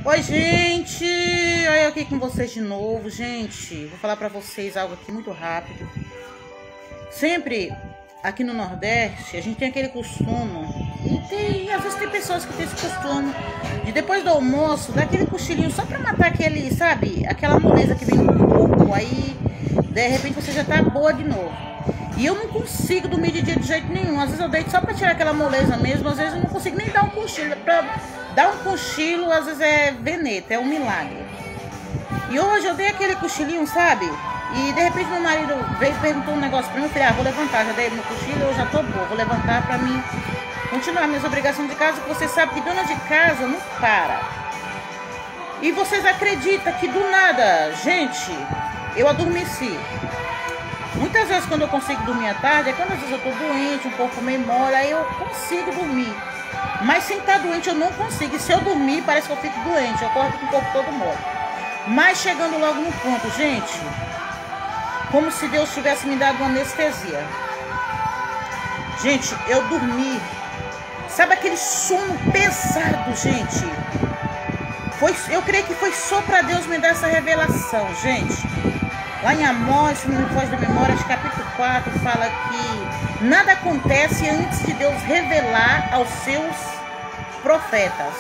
Oi, gente! Olha eu aqui com vocês de novo, gente. Vou falar pra vocês algo aqui muito rápido. Sempre aqui no Nordeste, a gente tem aquele costume, e às vezes tem pessoas que têm esse costume de depois do almoço, dar aquele cochilinho só pra matar aquele, sabe? Aquela moleza que vem no corpo, aí de repente você já tá boa de novo. E eu não consigo dormir de dia de jeito nenhum. Às vezes eu deito só pra tirar aquela moleza mesmo, às vezes eu não consigo nem dar um cochilo. Pra dar um cochilo, às vezes é veneta, é um milagre. E hoje eu dei aquele cochilinho, sabe? E de repente meu marido veio e perguntou um negócio pra mim. Eu falei, vou levantar, já dei meu cochilo, eu já tô boa, vou levantar pra mim continuar minhas obrigações de casa, porque você sabe que dona de casa não para. E vocês acreditam que do nada, gente, eu adormeci. Muitas vezes quando eu consigo dormir à tarde, é quando às vezes eu tô doente, um pouco meio mole, aí eu consigo dormir. Mas sem estar doente eu não consigo. E se eu dormir, parece que eu fico doente, eu acordo com o corpo todo mole. Mas chegando logo no ponto, gente, como se Deus tivesse me dado uma anestesia. Gente, eu dormi. Sabe aquele sono pesado, gente? Eu creio que foi só para Deus me dar essa revelação, gente. Lá em Amós, se não me foge da memória, capítulo 4, fala que nada acontece antes de Deus revelar aos seus profetas.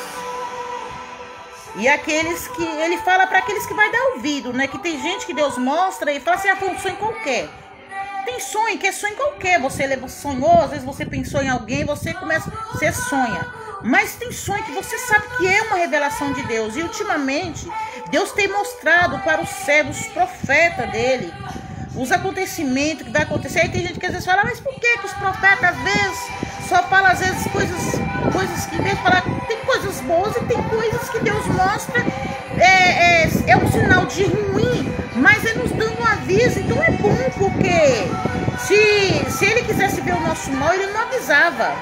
E aqueles que ele fala para aqueles que vai dar ouvido, né? Que tem gente que Deus mostra e fala assim, foi um sonho qualquer. Tem sonho, que é sonho qualquer. Você sonhou, às vezes você pensou em alguém, você sonha. Mas tem sonho que você sabe que é uma revelação de Deus. E ultimamente, Deus tem mostrado para os servos, os profetas dele, os acontecimentos que vai acontecer. Aí tem gente que às vezes fala, mas por que os profetas às vezes só falam às vezes coisas que em vez de falar, tem coisas boas e tem coisas que Deus mostra, é um sinal de ruim, mas é nos dando um aviso. Então é bom, porque se ele quisesse ver o nosso mal, ele não avisava.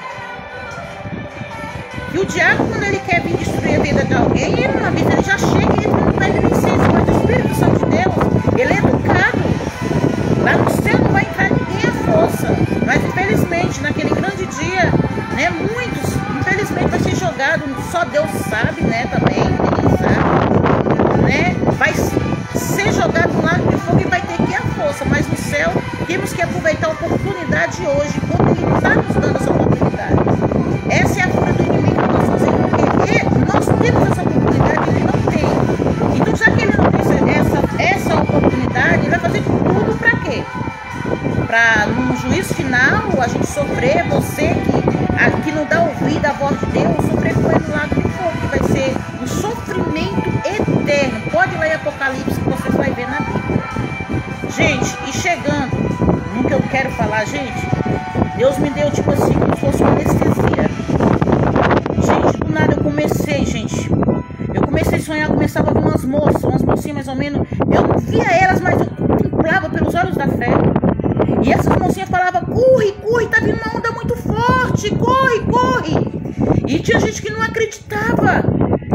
E o diabo, quando ele quer vir destruir a vida de alguém, ele não avisa, ele já chega e ele não pede licença. Mas o Espírito Santo de Deus, ele é educado. Lá no céu não vai entrar ninguém à força. Mas infelizmente, naquele grande dia, né, muitos, infelizmente, vai ser jogado, só Deus sabe, né, também, ninguém sabe, né, vai ser jogado no lago de fogo e vai ter que ir à força. Mas no céu, temos que aproveitar a oportunidade hoje, quando ele está nos dando essa oportunidade. Essa é a cura do inimigo que nós fazemos, porque nós temos essa oportunidade, ele não tem. Então, já que ele não tem essa oportunidade, ele vai fazer tudo para quê? Para no juízo final a gente sofrer, você que não dá ouvido à voz de Deus, sofrer com ele no lago de fogo, que vai ser um sofrimento eterno. Pode ler Apocalipse que você vai ver na Bíblia. Gente, e chegando no que eu quero falar, gente, Deus me deu tipo assim, como se fosse uma anestesia. Gente, do nada eu comecei a sonhar, começava a ver umas mocinhas mais ou menos. Eu não via elas, mas eu contemplava pelos olhos da fé. E essas mocinhas falavam, corre, corre, tá vindo uma onda muito forte, corre, corre. E tinha gente que não acreditava.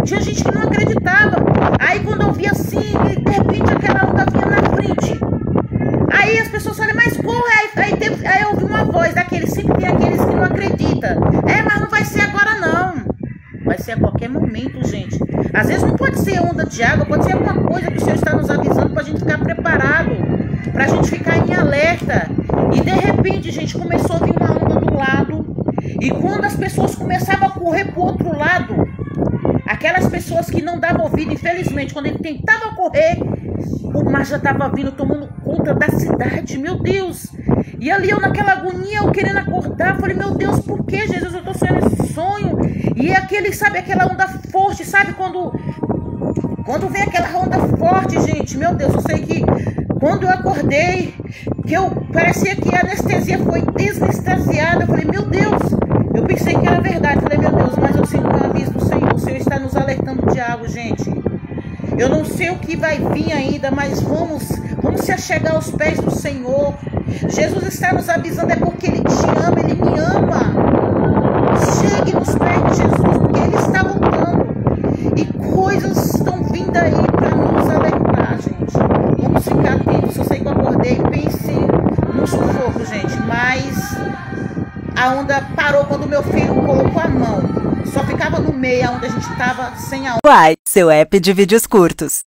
Aí quando eu via assim, de repente aquela onda vinha na frente. Aí as pessoas falam, mas corre, aí eu ouvi uma voz daqueles, sempre tem aqueles que não acreditam. Mas não vai ser agora não. Vai ser a qualquer momento, gente. Às vezes não pode ser onda de água, pode ser alguma coisa que o Senhor está nos avisando pra gente ficar preparado, pra gente ficar em alerta. E de repente, gente, começou a vir uma onda do lado. E quando as pessoas começavam a correr pro outro lado, aquelas pessoas que não davam ouvido, infelizmente, quando ele tentava correr, o mar já estava vindo, tomando conta da cidade, meu Deus. E ali eu naquela agonia, eu querendo acordar, falei, meu Deus, por que, Jesus, eu tô sonhando esse sonho? E aquele, sabe, aquela onda forte, sabe, quando vem aquela onda forte, gente, meu Deus, eu sei que quando eu acordei, parecia que a anestesia foi desanestesiada, eu falei, meu Deus, eu pensei que era verdade, falei, meu Deus, mas eu sinto um aviso do Senhor, o Senhor está nos alertando de algo, gente. Eu não sei o que vai vir ainda, mas vamos se achegar aos pés do Senhor. Jesus está nos avisando, é porque Ele te ama, Ele me ama. Chegue nos pés de Jesus, porque Ele está voltando. E coisas estão vindo aí para nos alertar, gente. Vamos ficar atentos. Eu sei que eu acordei, pensei no sufoco, gente, mas a onda parou quando meu filho colocou a mão. Só ficava no meia onde a gente tava sem a... Uai, seu app de vídeos curtos.